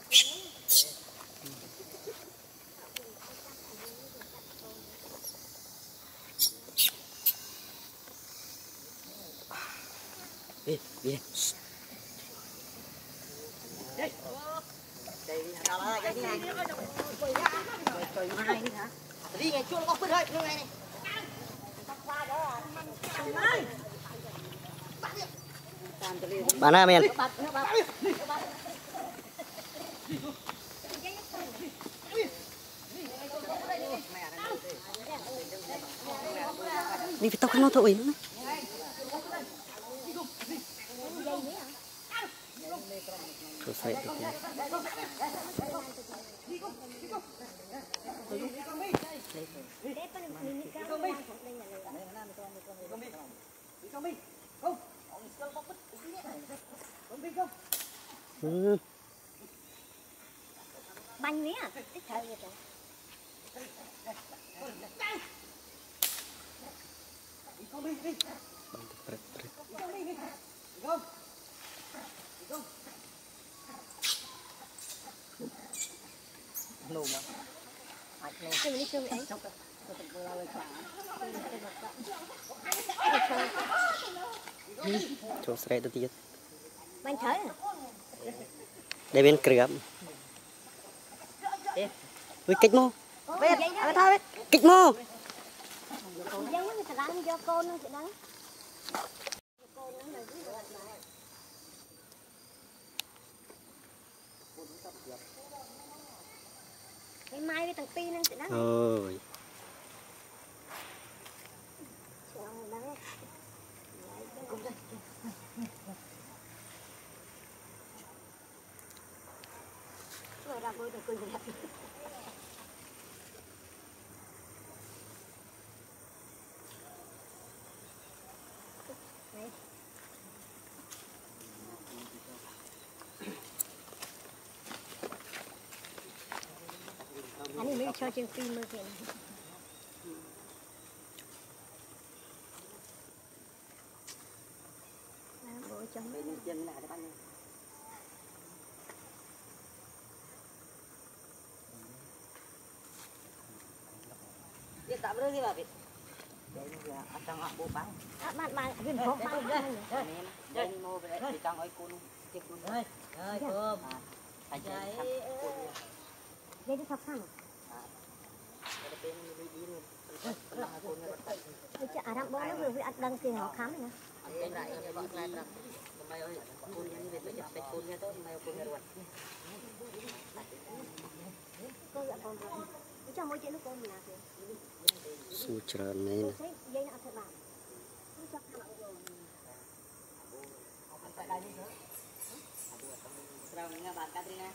Đi, đi. Đây. Đây nào là cái này. Trời mai đi hả? Đi ngày chua nó có quên hơi, như này này. Bạn ơi men. Đi phải tao không nó thôi nữa. Selesai itu. Bánh mía à? Thích thở vậy trời. Nô mà. Cái này cơm ấy. Cho sợi itu tiệt. Bánh thở à? Đây bên kìa. Ui kích mô. Biết, thôi. Kích mô. Giống như thằng ăn cho con nó chị đó. Cái mai với thằng Pi nó chị đó. Ôi. Rồi ra vui thằng cười đẹp. Anh ấy mới cho trên phim mới kìa. Bố chồng bên chân là cái bánh. Dia tak berani lah, Fit. Dia acang aku bang. Mat, Vin phố bang. Đây mua về đi trong ấy côn. Tiếp côn. Ơi, cơm. Phải chơi. Đây đi thắp khăn. Chị à đang bố nó vừa với ăn đăng tiền họ khám này nè. Bên lại nó gọi lại rằng mày ơi, côn nhân về phải chặt côn nha tốt, mày côn nha ruột. Cô dạ con rồi. Cho mỗi chuyện nó con mình nào kìa. Su trơn này nè. Dây nó thật bạn. Rồi nghe bạn Katrina.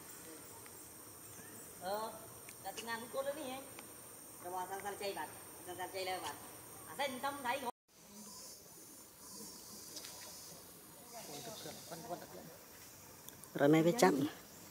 Katrina muốn côn nữa đi nhé. Rồi vào sang chơi bạn, sang chơi lên bạn. À sen trong đấy. Rồi mày phải chăm.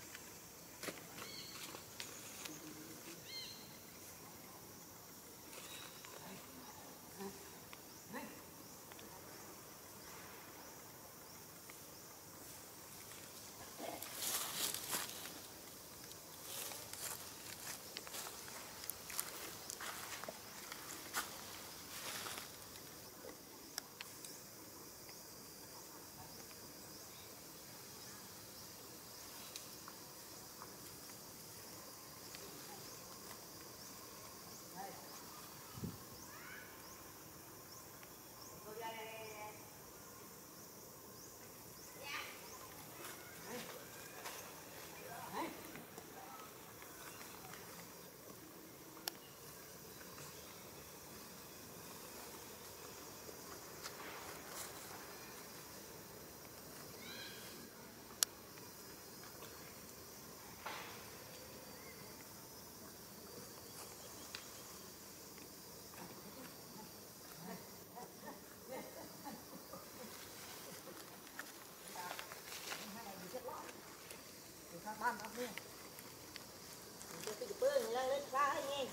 Ban up here. Cái bơ này lên ra đấy nghe.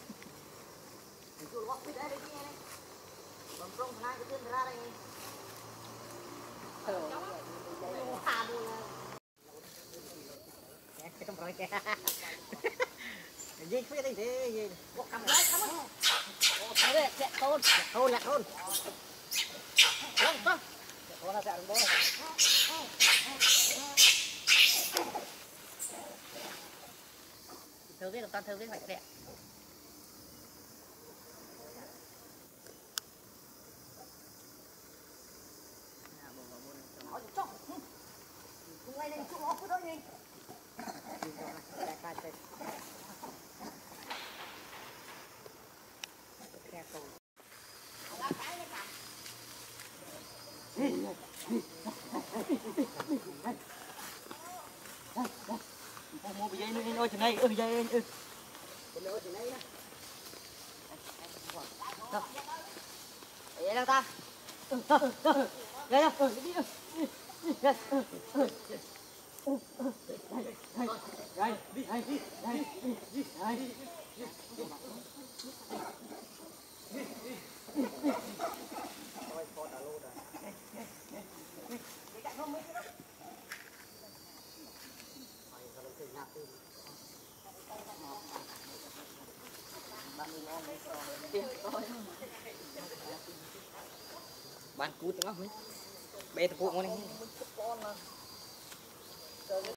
Tôi lót cái đấy nghe này. Còn không phải cái tiền ra đây nghe. rồi kìa. Gì biết đi gì. Có cầm lấy cầm á. Thôi đi, sẽ thôn. Thôn là thôn. Không, không. Thôn là sẽ bố này. Thử cái toàn thử cái phải kẹt. Mua bây giờ nó ôi chừng này ơi dây ơi. Ôi chừng này. Đâu. Vậy đâu ta? Đây đâu. Đi đâu. Đây, đi, đây, đi, đây, đi, đây. Thôi, con đã lô rồi. Cái chạy không mấy cái đó. Mày có lấy tiền nạp đi. Bạn cút tengah ni. Bay tepuk mana ni?